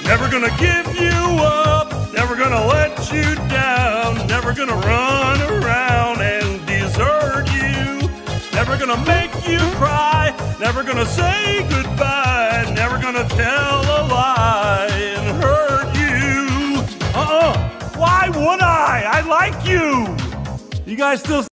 Never gonna give you up, never gonna let you down, never gonna run around and desert you, never gonna make you cry, never gonna say goodbye, never gonna tell a lie and hurt you. Why would I? I like you. You guys still